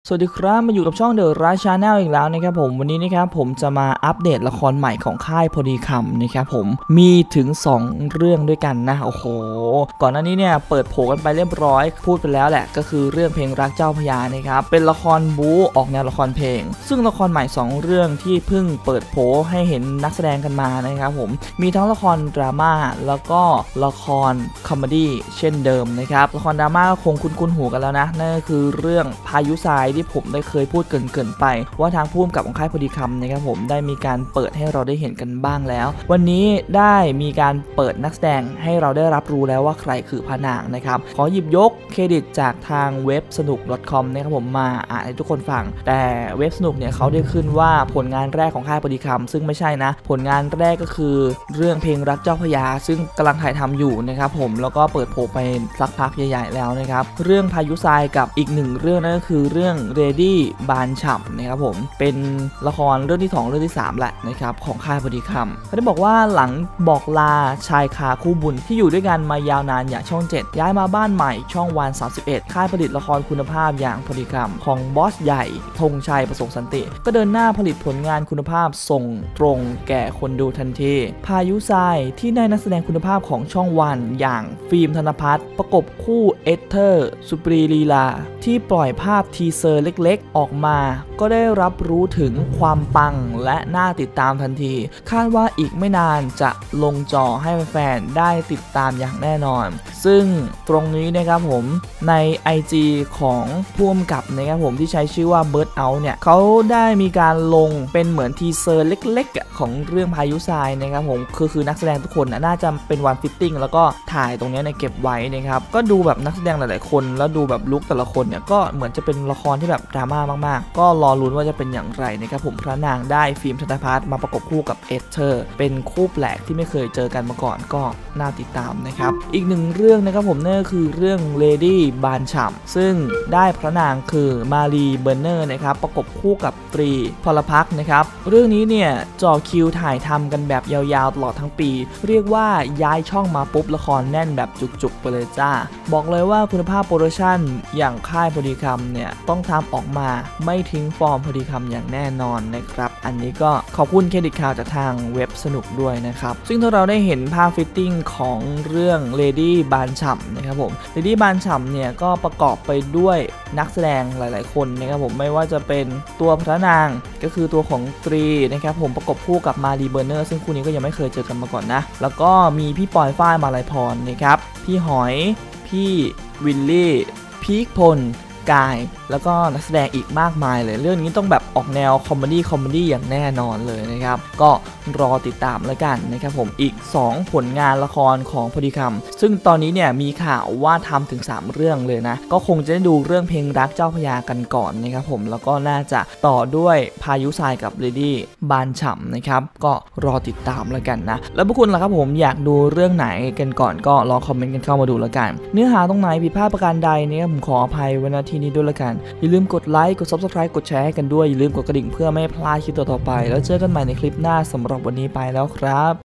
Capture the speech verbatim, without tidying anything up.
สวัสดีครับมาอยู่กับช่องเดอะราชาแนลอีกแล้วนะครับผมวันนี้นะครับผมจะมาอัปเดตละครใหม่ของค่ายพอดีคำนะครับผมมีถึงสองเรื่องด้วยกันนะโอ้โหก่อนหน้านี้เนี่ยเปิดโผกันไปเรียบร้อยพูดไปแล้วแหละก็คือเรื่องเพลงรักเจ้าพญานะครับเป็นละครบู๊ออกแนวละครเพลงซึ่งละครใหม่สองเรื่องที่เพิ่งเปิดโผให้เห็นนักแสดงกันมานะครับผมมีทั้งละครดราม่าแล้วก็ละครคอมเมดี้เช่นเดิมนะครับละครดราม่าก็คงคุ้นๆหูกันแล้วนะนั่นก็คือเรื่องพายุทรายที่ผมได้เคยพูดเกินๆไปว่าทางผู้กำกับของค่ายพอดีคำนะครับผมได้มีการเปิดให้เราได้เห็นกันบ้างแล้ววันนี้ได้มีการเปิดนักแสดงให้เราได้รับรู้แล้วว่าใครคือพระนางนะครับขอหยิบยกเครดิตจากทางเว็บสนุก .com นะครับผมมาอ่านให้ทุกคนฟังแต่เว็บสนุกเนี่ยเขาได้ขึ้นว่าผลงานแรกของค่ายพอดีคำซึ่งไม่ใช่นะผลงานแรกก็คือเรื่องเพลงรักเจ้าพญาซึ่งกำลังถ่ายทำอยู่นะครับผมแล้วก็เปิดโผไปสักพักใหญ่ๆแล้วนะครับเรื่องพายุทรายกับอีกหนึ่งเรื่องนั่นก็คือเรื่องเรดี้บานฉ่ำนะครับผมเป็นละครเรื่องที่สองเรื่องที่สามแหละนะครับของค่ายพอดีคำเขาได้บอกว่าหลังบอกลาชายคาคู่บุญที่อยู่ด้วยกันมายาวนานอย่างช่องเจ็ดย้ายมาบ้านใหม่ช่องวันสามสิบเอ็ดค่ายผลิตละครคุณภาพอย่างพอดีคำของบอสใหญ่ธงชัยประสงค์สันติก็เดินหน้าผลิตผลงานคุณภาพส่งตรงแก่คนดูทันทีพายุทรายที่ได้นักแสดงคุณภาพของช่องวันอย่างฟิล์มธนภัทรประกบคู่เอสเธอร์สุปรีลีลาที่ปล่อยภาพทีเซอร์เล็กๆออกมาก็ได้รับรู้ถึงความปังและน่าติดตามทันทีคาดว่าอีกไม่นานจะลงจอให้แฟนๆได้ติดตามอย่างแน่นอนซึ่งตรงนี้นะครับผมใน ไอ จี ของผู้กำกับนะครับผมที่ใช้ชื่อว่า Bird Out เนี่ยเขาได้มีการลงเป็นเหมือนทีเซอร์เล็กๆของเรื่องพายุทรายนะครับผมคือคือนักแสดงทุกคนน่าจะเป็นวันฟิตติ้งแล้วก็ถ่ายตรงนี้ในเก็บไว้นะครับก็ดูแบบนักแสดงหลายๆคนแล้วดูแบบลุคแต่ละคนเนี่ยก็เหมือนจะเป็นละครที่แบบดราม่ามากๆก็รอลุ้นว่าจะเป็นอย่างไรนะครับผมพระนางได้ฟิล์มธนภัทรมาประกบคู่กับเอสเธอร์เป็นคู่แปลกที่ไม่เคยเจอกันมาก่อนก็น่าติดตามนะครับอีกหนึ่งเรื่องนะครับผมนั่นก็คือเรื่องเลดี้บานฉ่ำซึ่งได้พระนางคือมารีเบอร์เนอร์นะครับประกบคู่กับตรีพลพักนะครับเรื่องนี้เนี่ยจ่อคิวถ่ายทำกันแบบยาวๆตลอดทั้งปีเรียกว่าย้ายช่องมาปุ๊บละครแน่นแบบจุกๆไปเลยจ้าบอกเลยว่าคุณภาพโปรดักชั่นอย่างค่ายพอดีคำเนี่ยต้องทำออกมาไม่ทิ้งฟอร์มพอดีคำอย่างแน่นอนนะครับอันนี้ก็ขอบคุณเครดิตข่าวจากทางเว็บสนุกด้วยนะครับซึ่งถ้าเราได้เห็นภาพฟิตติ้งของเรื่องเลดี้บานฉ่ำนะครับผมเลดี้บานฉ่ำเนี่ยก็ประกอบไปด้วยนักแสดงหลายๆคนนะครับผมไม่ว่าจะเป็นตัวพระนางก็คือตัวของตรีนะครับผมประกบคู่กับมารีเบอร์เนอร์ซึ่งคู่นี้ก็ยังไม่เคยเจอกันมาก่อนนะแล้วก็มีพี่ปอยฝ้ายมาลัยพรนะครับพี่หอยพี่วิลลี่พีคพลกายแล้วก็นักแสดงอีกมากมายเลยเรื่องนี้ต้องแบบออกแนวคอมเมดี้คอมเมดี้อย่างแน่นอนเลยนะครับก็รอติดตามแล้วกันนะครับผมอีกสองผลงานละครของพอดีคำซึ่งตอนนี้เนี่ยมีข่าวว่าทำถึงสามเรื่องเลยนะก็คงจะได้ดูเรื่องเพลงรักเจ้าพญากันก่อนนะครับผมแล้วก็น่าจะต่อด้วยพายุทรายกับเลดี้บานฉ่ำนะครับก็รอติดตามแล้วกันนะแล้วพวกคุณล่ะครับผมอยากดูเรื่องไหนกันก่อนก็ลองคอมเมนต์กันเข้ามาดูแล้วกันเนื้อหาตรงไหนผิดพลาดประการใดเนี่ยผมขออภัยไว้ณที่นี้ด้วยละกันอย่าลืมกดไลค์กด ซับสไครบ์ กดแชร์ให้กันด้วยอย่าลืมกดกระดิ่งเพื่อไม่พลาดคลิปต่อๆไปแล้วเจอกันใหม่ในคลิปหน้าสำหรับวันนี้ไปแล้วครับ